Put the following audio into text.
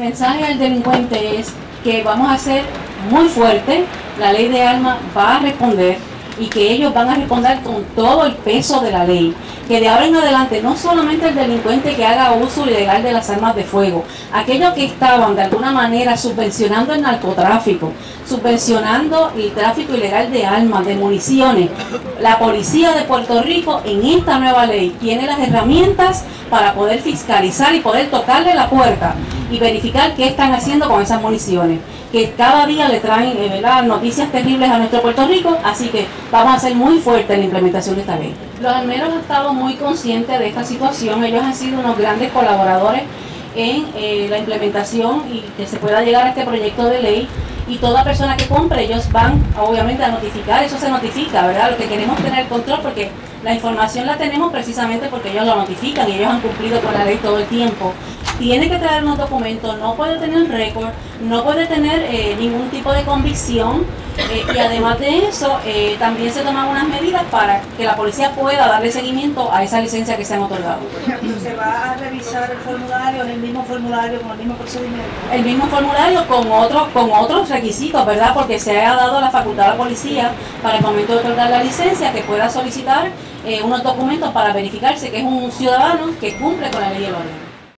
mensaje al delincuente es que vamos a ser muy fuertes, la ley de armas va a responder y que ellos van a responder con todo el peso de la ley. Que de ahora en adelante no solamente el delincuente que haga uso ilegal de las armas de fuego, aquellos que estaban de alguna manera subvencionando el narcotráfico, subvencionando el tráfico ilegal de armas, de municiones, la policía de Puerto Rico en esta nueva ley tiene las herramientas para poder fiscalizar y poder tocarle la puerta y verificar qué están haciendo con esas municiones, que cada día le traen noticias terribles a nuestro Puerto Rico, así que vamos a ser muy fuertes en la implementación de esta ley. Los armeros han estado muy conscientes de esta situación, ellos han sido unos grandes colaboradores en la implementación y que se pueda llegar a este proyecto de ley, y toda persona que compre, ellos van obviamente a notificar, eso se notifica, ¿verdad? Lo que queremos es tener control, porque la información la tenemos precisamente porque ellos lo notifican y ellos han cumplido con la ley todo el tiempo. Tiene que traer unos documentos, no puede tener récord, no puede tener ningún tipo de convicción, y además de eso también se toman unas medidas para que la policía pueda darle seguimiento a esa licencia que se han otorgado. ¿Se va a revisar el formulario, el mismo formulario, con el mismo procedimiento? El mismo formulario con otros requisitos, ¿verdad? Porque se ha dado la facultad a la policía para el momento de otorgar la licencia que pueda solicitar unos documentos para verificarse que es un ciudadano que cumple con la ley y el orden.